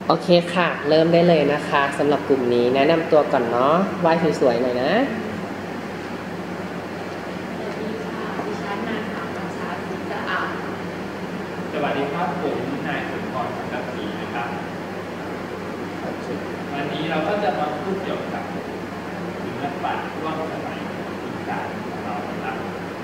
โอเคค่ะเริ่มได้เลยนะคะสำหรับกลุ่มนี้แนะนำตัวก่อนเนาะไหว้สวยๆหน่อยนะสวัสดีค่ะดิฉันนางสาวประชาศรีสะอาดสวัสดีครับผมนายสุนทรสังกสีนะครับวันนี้เราก็จะมาพูดเกี่ยวกับศิลปะร่วมสมัยอีสานของเราครับ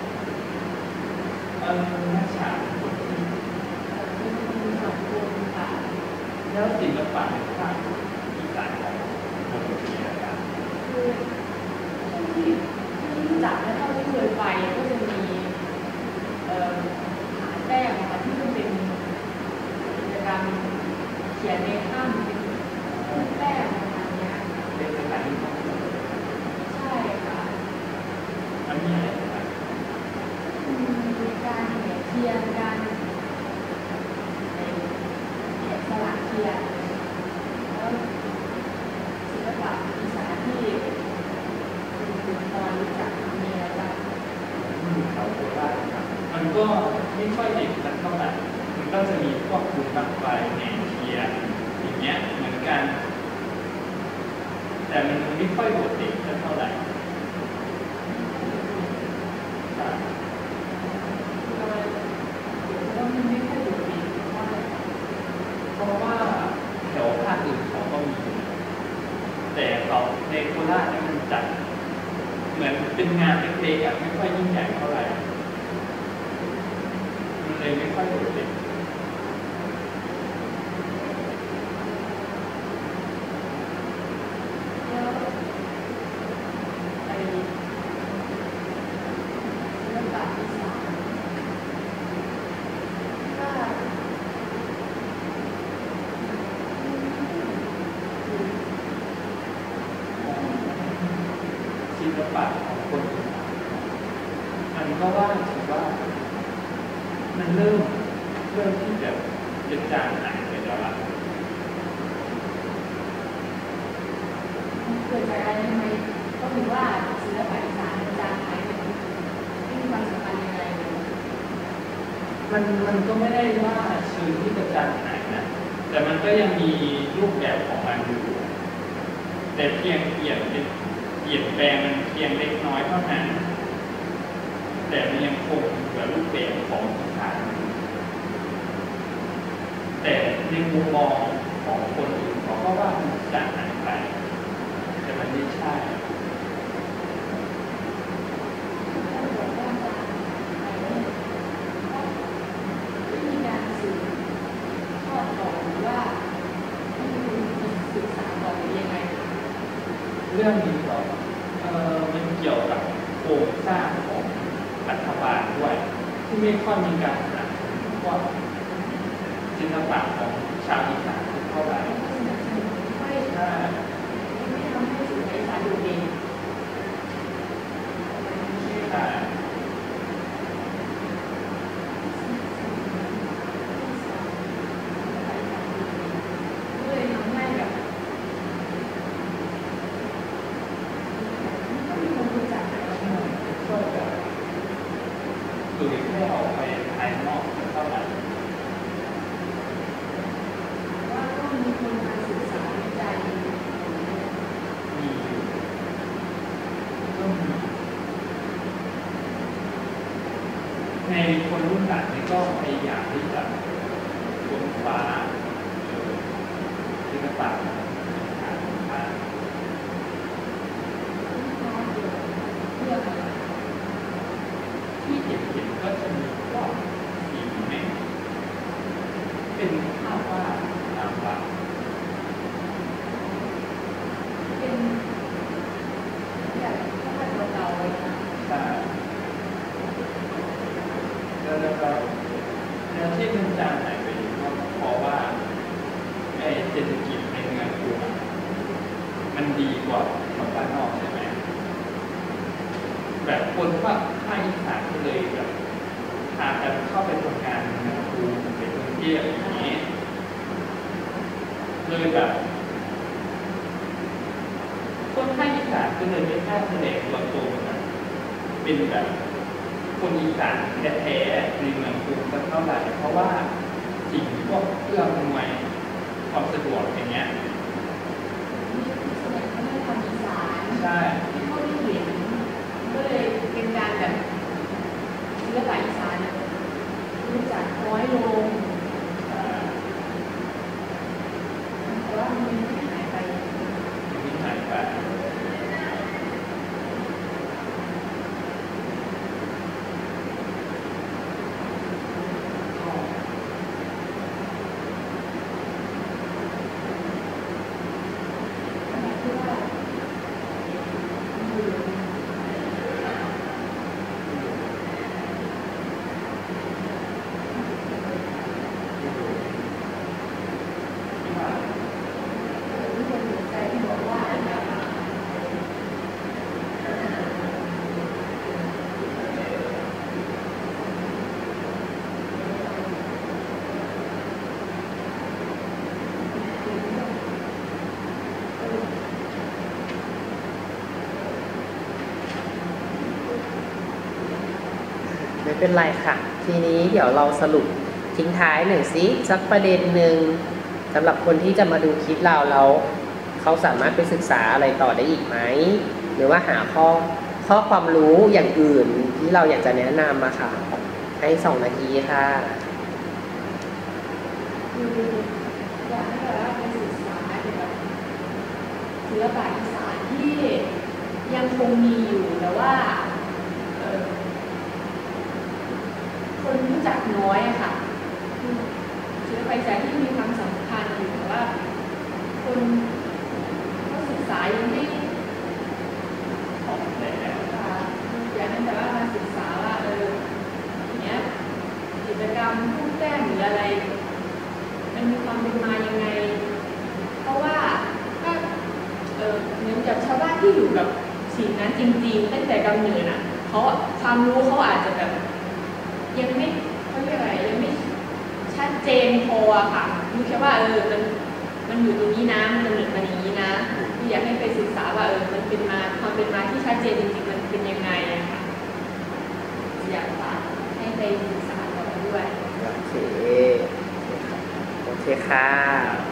นักฉากคนที่คุณสองคนค่ะแล้วศิลปะในภาคอีสานของคนที่นะครับคือที่รู้จักและเท่าที่เคยไปก็จะมีผาแต้มค่ะที่มันเป็นกิจกรรมเขียนในถ้ำเป็นรูปแป้งประมาณนี้เป็นสถานที่ท่องเที่ยวใช่ค่ะมันมีอะไรบ้างมีการแห่เทียนการแกะสลักเทียนแล้วศิลปะอีสานที่คุณตอนรู้จักมีอะไรบ้างเขาโคราชครับมันก็ไม่ค่อยเด็กสักเท่าไหร่มันก็จะมีพวกบุญบั้งไฟแห่เทียนอย่างเงี้ยเหมือนกันแต่มันไม่ค่อยโดดเด่นสักเท่าไหร่เพราะว่าแถวภาคอื่นเขาก็มีแต่เขาในโคราชเนี่ยมันจัดเหมือนเป็นงานเล็กๆอ่ะไม่ค่อยยิ่งใหญ่เท่าไหร่มันเลยไม่ค่อยโดดเด่นแล้วไอ้ศิลปะอีสานถ้าศิลปะของคนอีสานมันก็ว่าถือว่ามันเริ่มที่จะจางหายไปแล้วล่ะเกิดจากอะไรทำไมก็ถือว่าศิลปะอีสานมันจางหายไปไม่มีความสำคัญยังไงเลยมันก็ไม่ได้ว่าเชิงที่จะจางหายนะแต่มันก็ยังมีรูปแบบของมันอยู่แต่เพียงเปลี่ยนแปลงมันเพียงเล็กน้อยเท่านั้นแต่มันยังคงเหลือรูปแบบของอีสานแต่ในมุมมองของคนอื่นเขาก็ว่ามันจางหายไปแต่มันไม่ใช่ถ้าเกิดว่าจางหายไปเนี่ยไม่มีการสืบทอดต่อหรือว่าให้คุณศึกษาต่อหรือยังไงเรื่องนี้ก็มันเกี่ยวกับโครงสร้างของรัฐบาลด้วยที่ไม่ค่อยมีการสนับสนุนพวกศิลปะของชาวอีสานเท่าไหร่ไม่ใช่ไม่ทำให้สื่อในสารดูดีใช่เลยทำให้แบบไม่มีคนรู้จักแต่เราไม่รู้ก็จะเผยแพร่ออกไปภายนอกเท่าไหร่ว่าก็มีคนมาศึกษาวิจัยมีอยู่ก็มีในคนรุ่นหลังนี่ก็พยายามที่จะค้นคว้าศิลปะทางภาคเพื่ออะไรที่เห็นก็จะมีพวกสีแม่เป็นภาพวาดตามวัดเป็นแบบถ้ามันเก่าๆเลยนะใช่แล้วที่มันจางหายไปก็เพราะว่าไอ้เศรษฐกิจในเมืองกรุงอะมันดีกว่าของบ้านนอกใช่ไหมแบบคนภาคอีสานก็เลยแบบพากันเข้าไปทำงานในเมืองกรุงในกรุงเทพอย่างนี้เลยแบบคนภาคอีสานก็เลยไม่กล้าแสดงตัวตนนะเป็นแบบคนอีสานแท้ๆในเมืองกรุงสักเท่าไหร่เพราะว่าสิ่งพวกเครื่องมวยคความสะดวกอย่างเงี้ยส่วนใหญ่เขาไม่ทำอีสานใช่ที่เขาได้เห็นก็เลยเป็นการแบบศิลปะอีสานเนี่ยรู้จักน้อยลงแต่ว่ามันไม่หายไปที่หายไปไม่เป็นไรค่ะ ทีนี้เดี๋ยวเราสรุปทิ้งท้ายหนึ่งสิสักประเด็นหนึ่งสำหรับคนที่จะมาดูคลิปเราแล้วเขาสามารถไปศึกษาอะไรต่อได้อีกไหมหรือว่าหาข้อความรู้อย่างอื่นที่เราอยากจะแนะนำมาค่ะ ให้2 นาทีค่ะคืออยากให้แบบว่าไปศึกษาเกี่ยวกับศิลปะอีสานที่ยังคงมีอยู่แต่ว่าคนรู้จักน้อยอะค่ะศิลปะอีสานที่มีความสำคัญอยู่แต่ว่าคนก็ศึกษายังไม่ของแต่อยากให้แบบว่ามาศึกษาว่าอย่างเงี้ยกิจกรรมรูปแต้มหรืออะไรมันมีความเป็นมายังไง เพราะว่าก็เหมือนกับชาวบ้านที่อยู่กับสิ่งนั้นจริงๆตั้งแต่กำเนิดอ่ะเขาความรู้เขาอาจจะแบบยังไม่เขาเรียกอะไรยังไม่ชัดเจนพออะค่ะรู้แค่ว่ามันอยู่ตรงนี้นะมันเหมือนมันอย่างนี้นะอยากให้ไปศึกษาว่ามันเป็นมาความเป็นมาที่ชัดเจนจริงๆมันเป็นยังไงอะค่ะอยากฝากให้ไปศึกษาต่อด้วยโอเค โอเคค่ะ